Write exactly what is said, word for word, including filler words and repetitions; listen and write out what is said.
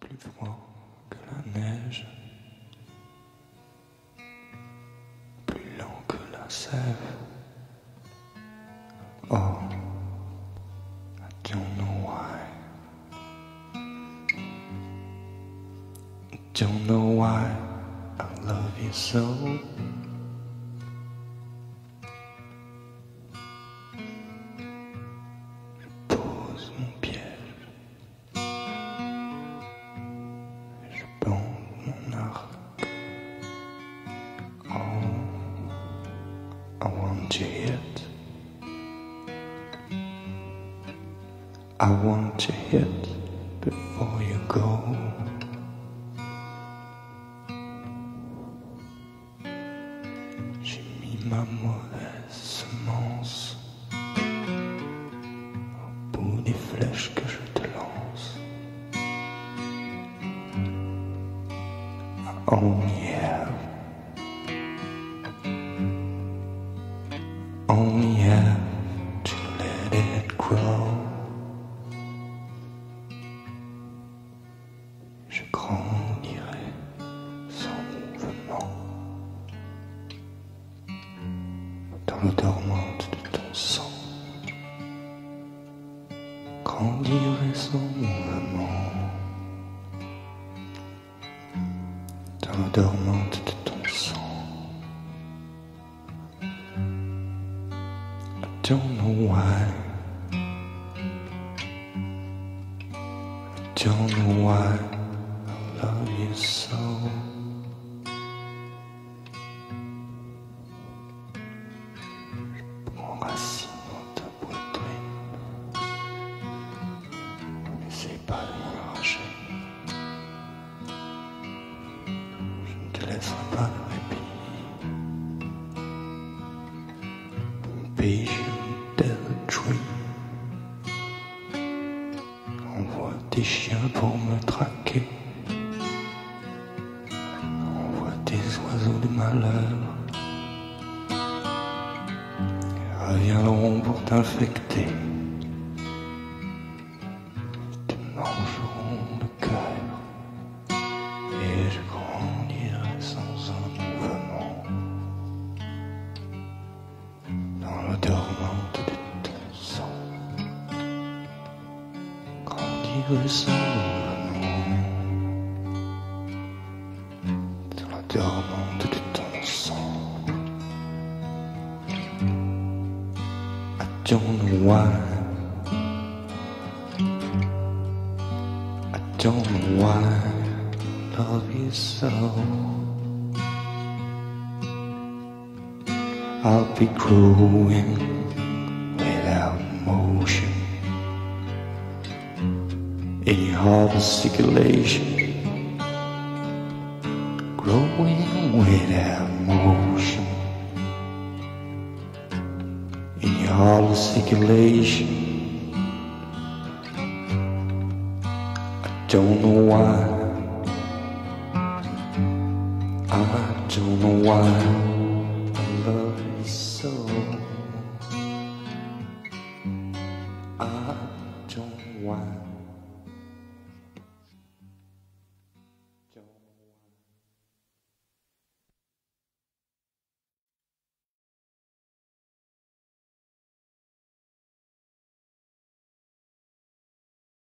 plus froid que la neige, plus lent que la sève. Oh, I don't know why. I don't know why I love you so. Je pose mon piège, je bande mon arc. Oh, I want to hit. I want to hit before you go. J'ai mis ma mauvaise semence au bout des flèches que je te lance. I only have, only have to let it grow. Je grandirai sans mouvement dans l'eau dormante de ton sang. Grandirai sans mouvement dans l'eau dormante de ton sang. I don't know why. I don't know why I love you so. Je prends racine dans ta poitrine. N'essaie pas de m'en arracher. Je ne te laisserai pas de répit. Patient dead tree. Envoie des chiens pour me traquer. Des oiseaux de malheur reviendront pour t'infecter. Ils te mangeront le cœur et je grandirai sans un mouvement dans l'eau dormante de ton sang. Grandirai sans mouvement dormante de ton sang. I don't know why. I don't know why I love you so. I'll be growing without motion in heartless circulation. Growing without motion in your heartless circulation. I don't know why. I don't know why.